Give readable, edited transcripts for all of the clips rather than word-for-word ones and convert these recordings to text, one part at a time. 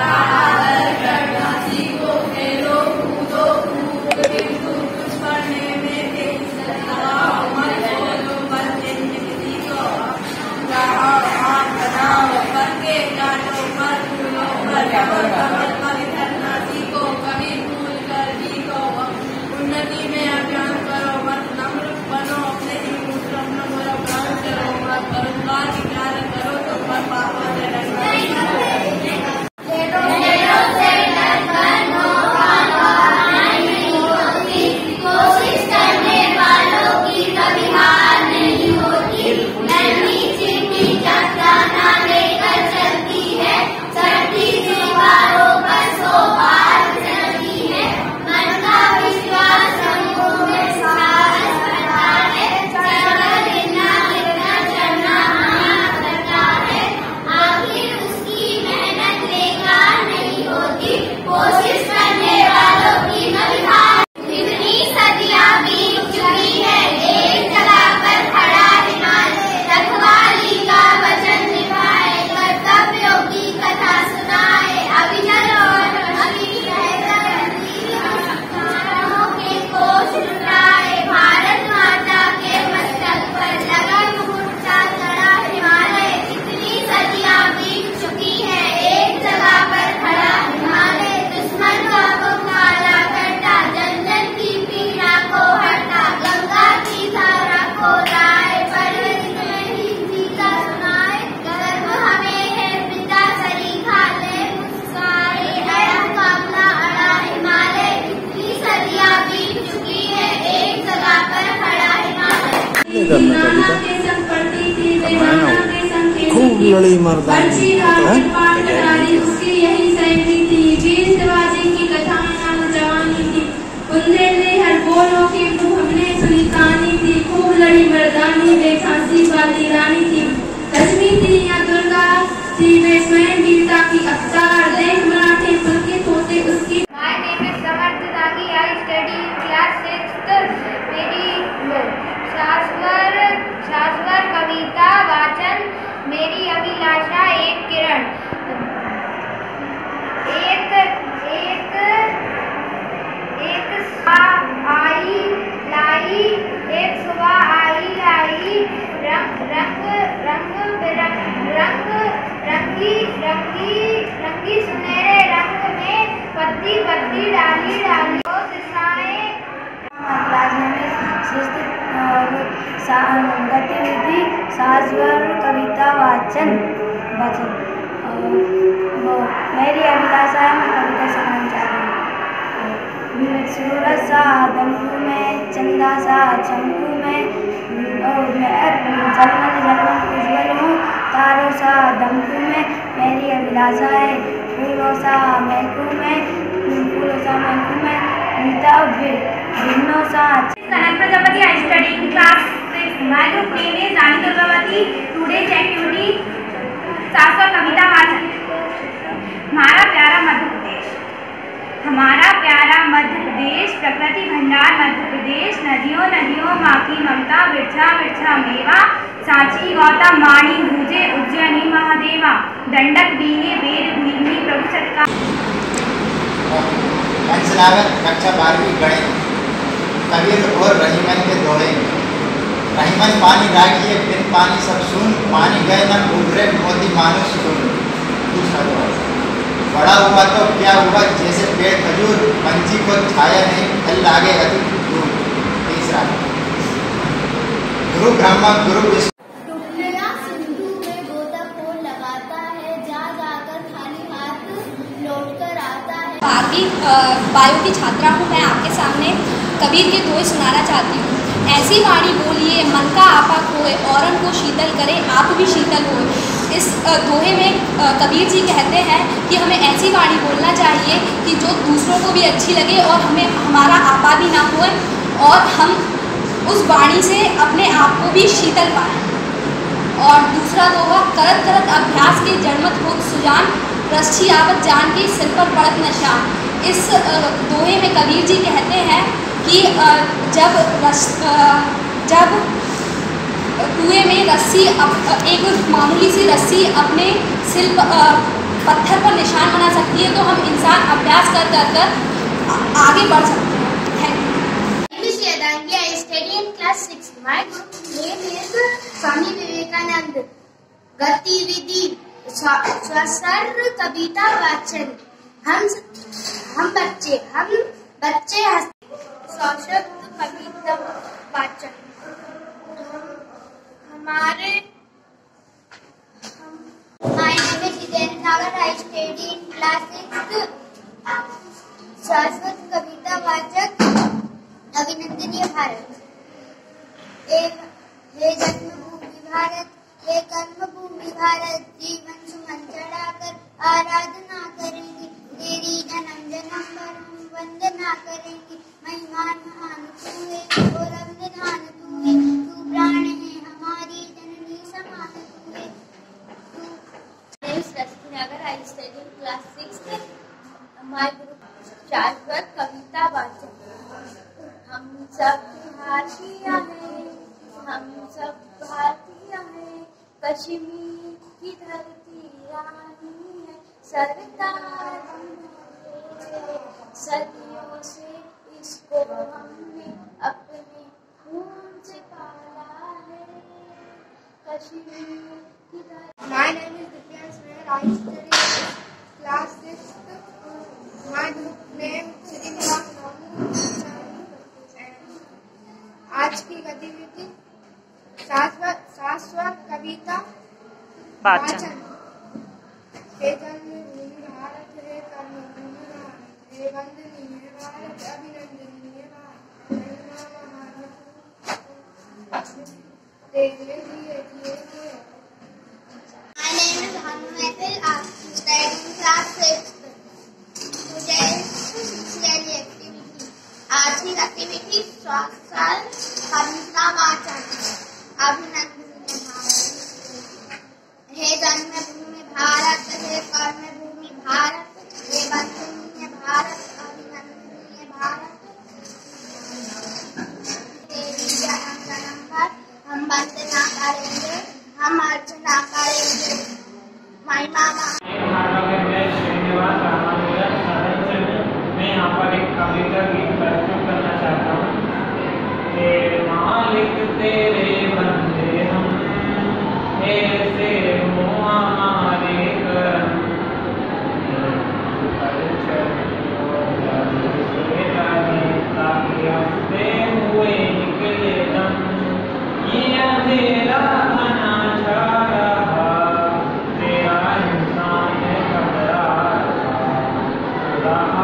करना कभी खूब लड़ी मर्दानी खूब लड़ी मर्दानी बेखांसी वाली रानी थी। लक्ष्मी थी या दुर्गा थी, वे स्वयं वीरता की अवतार, देख मराठे पुलकित होते उसकी। My name is Samarth Dagi. I study in class 6th. मेरी शाश्वर कविता वाचन, मेरी अभिलाषा एक किरण। एक सुबह आई लाई, रंगी सुनहरे रंग में पत्ती पत्ती डाली दो दिशाएं। गतिविधि शाश्वर कविता वाचन। मेरी अभिलाषा है, मैं कविता सुनाना चाह रही हूँ। सूरज सा दमकू में, चंदा सा चमकू में, जलमल उज्जवल हूँ, तारों सा दमकू में। मेरी अभिलाषा है फूलों सा महकू में, भिन्नों सा। कनक Prajapati, I study in class 6. My group name is Rani Durgavati. Today's activity शाश्वर कविता वाचन। हमारा प्यारा मध्य प्रदेश, हमारा प्यारा मध्य प्रदेश, प्रकृति भंडार मध्य प्रदेश, नदियों नदियों माँ की ममता, बिरछा बिरछा मेवा, सांची गौतम वाणी भूजे उज्जैनी महादेवा, दंडक बीहे वेद भूमि प्रभु सत्कार। कक्षा 12वीं गणित। कबीर और रहीमन के दोहे। रहीमन पानी राखिए बिन पानी सब सुन, पानी गए न उभरे मोती मानुष सुन। दूसरा दोहा। बड़ा हुआ तो क्या हुआ जैसे पेड़ खजूर, पंछी को छाया नहीं फल लागे अधिक दूर। तीसरा। गुरु ब्रह्मा गुरु विष्णु। सिंधु में गोताखोर लगाता है, जा जाकर खाली हाथ लौट कर आता है। 12वीं बायो की छात्रा हूँ मैं, आपके सामने कबीर के दोहे सुनाना चाहती हूँ। ऐसी वाणी बोलिए मन का आपा खोए, औरन को शीतल करे आप भी शीतल हो। इस दोहे में कबीर जी कहते हैं कि हमें ऐसी वाणी बोलना चाहिए कि जो दूसरों को भी अच्छी लगे और हमें हमारा आपा भी ना होए, और हम उस वाणी से अपने आप को भी शीतल पाएँ। और दूसरा दोहा। करत करत अभ्यास के जड़मत होत सुजान, रस्सी आवत जान के सिर पर पड़त निशान। इस दोहे में कबीर जी कहते हैं कि जब कुएं में रस्सी, एक मामूली सी रस्सी अपने सिर पत्थर पर निशान बना सकती है, तो हम इंसान अभ्यास कर कर आगे बढ़ सकते हैं। Thank you. I study in class 6. My group name is Swami Vivekanand. गतिविधि स्वसर कविता वाचन। हम बच्चे सशब्द कविता वाचन। हमारे My name is Hiten Sagar. I study in class 6. शाश्वत कविता वाचक अभिनंदनीय भारत। हे जन्मभूमि भारत, हे कर्मभूमि भारत, जीवन सुमन चढ़ाकर आराधना करेंगे तेरी, जन्म जन्म भर हम वंदना करेंगे। महिमान महान तू है और अवधान तू है, तू प्राण है हमारी जननी समान तू है। I study in class 6. My group शाश्वत कविता वाचन। हम सब भारतीय हैं, हम सब भारतीय हैं, कश्मीर की धरती रानी है, सरताज सदियों से इसको हमने अपने खून से पाला है, कश्मीर की धरती। My name is Divyansh Nair. I study in class 6. My group name Srinivas Ramu। आज की गतिविधि शाश्वत कविता वाचन। हे जन्मभूमि भारत, हे कर्मभूमि भारत, हे वंदनीय भारत, अभिनंदनीय भारत, तेरे लिए जिए हुए। My name is Hanu Mehfil. I study in class 6. आज की गतिविधि शाश्वत कविता वाचन अभिनंदनीय भारत। हे जन्मभूमि भारत, हे कर्मभूमि भारत, हे वंदनीय भारत, अभिनंदनीय भारत, तेरी जन्म जन्म पर हम वंदना करेंगे, हम अर्चना करेंगे। महिमा कविता गीत प्रस्तुत करना चाहता हूँ। हे मालिक तेरे बंदे हम, ऐसे हो हमारे करम, ताकि हंसते हुए निकले दम, ये अंधेरा घना छा रहा, तेरा इंसान घबरा रहा।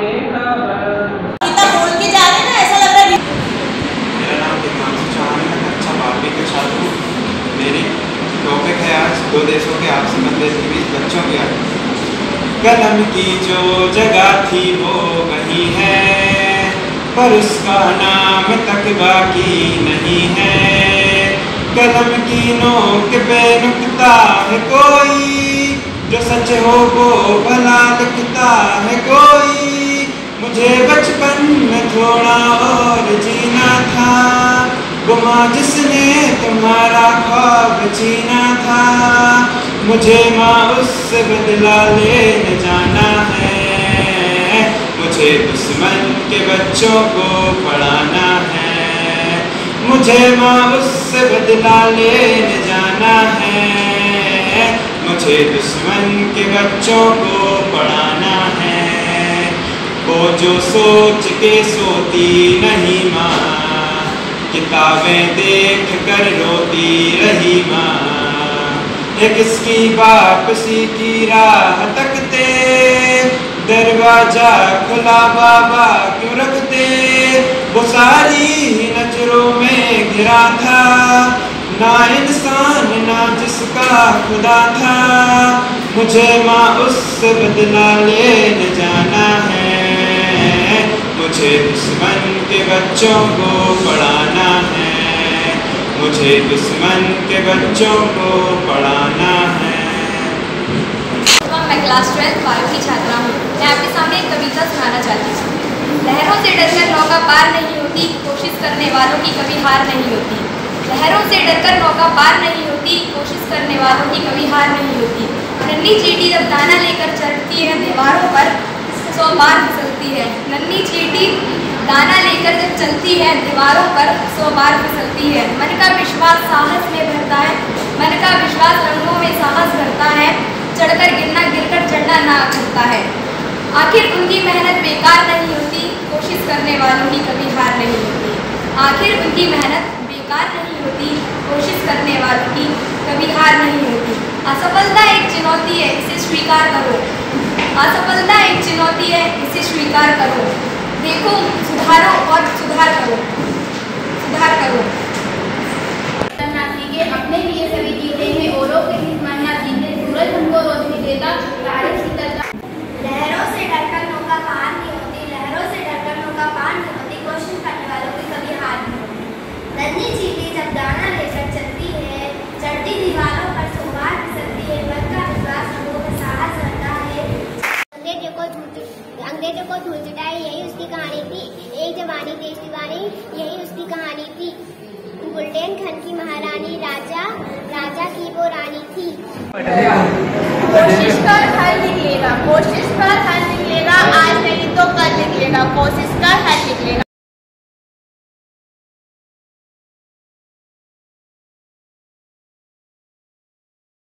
मेरी टॉपिक है आज दो देशों के आपसी मतभेद के बीच बच्चों की आदत। कलम की जो जगह थी वो वही है, पर उसका नाम तक बाकी नहीं है। कलम की नोक पे नुकता है कोई, जो सच हो वो भला लिखता है कोई। मुझे बचपन में थोड़ा और जीना था, गुमा जिसने तुम्हारा ख्वाब छीना था। मुझे माँ उससे बदला लेने जाना है, मुझे दुश्मन के बच्चों को पढ़ाना है। मुझे माँ उससे बदला लेने जाना है, मुझे दुश्मन के बच्चों को पढ़ाना है। वो जो सोच के सोती नहीं माँ, किताबें देख कर रोती रही माँ। एक इसकी वापसी की राह तकते, दरवाजा खुला बाबा क्यों रखते। वो सारी ही नजरों में घिरा था, ना इंसान ना जिसका खुदा था। मुझे माँ उससे बदला लेने जाना है, मुझे दुश्मन के बच्चों को पढ़ाना है, मुझे दुश्मन के बच्चों को पढ़ाना है। मैं क्लास 12 बायो की छात्रा हूँ। मैं आपके सामने एक कविता सुनाना चाहती हूँ। लहरों से डरकर नौका पार नहीं होती, कोशिश करने वालों की कभी हार नहीं होती। लहरों से डरकर नौका पार नहीं होती, कोशिश करने वालों की कभी हार नहीं होती। नन्ही चींटी जब दाना लेकर चढ़ती है दीवारों पर 100 बार फिसलती है। नन्ही चींटी दाना लेकर जब चलती है दीवारों पर 100 बार फिसलती है। मन का विश्वास साहस में भरता है, मन का विश्वास रंगों में साहस भरता है, चढ़कर गिरना गिरकर चढ़ना ना करता है। आखिर उनकी मेहनत बेकार नहीं होती, कोशिश करने वालों की कभी हार नहीं होती। आखिर उनकी मेहनत बेकार नहीं होती, कोशिश करने वालों की कभी हार नहीं होती। असफलता एक चुनौती है, इसे स्वीकार करो। असफलता एक चुनौती है, इसे स्वीकार करो। देखो, सुधारो और सुधार करो, सुधार करो। करना सीखे, अपने लिए सभी जीते हैं, औरों के हित मानना सीखे। सूरज हमको रोशनी देता, तारे शीतलता। लहरों से डरकर नौका पार नहीं होती, लहरों से डरकर नौका पार नहीं होती, कोशिश करने वालों की कभी हार नहीं होती। नन्ही चींटी जब दाना लेकर चलती है, चढ़ती दीवारों पर 100 बार फिसलती है, मन का विश्वास रंगों में साहस भरता है। अंग्रेजों को धूल चटाई, यही उसकी कहानी थी। एक जवानी देश दीवानी, यही उसकी कहानी थी। बुंदेलखंड की महारानी राजा की वो रानी थी। कोशिश कर हल निकलेगा, कोशिश कर हल निकलेगा, आज नहीं तो कल निकलेगा। कोशिश कर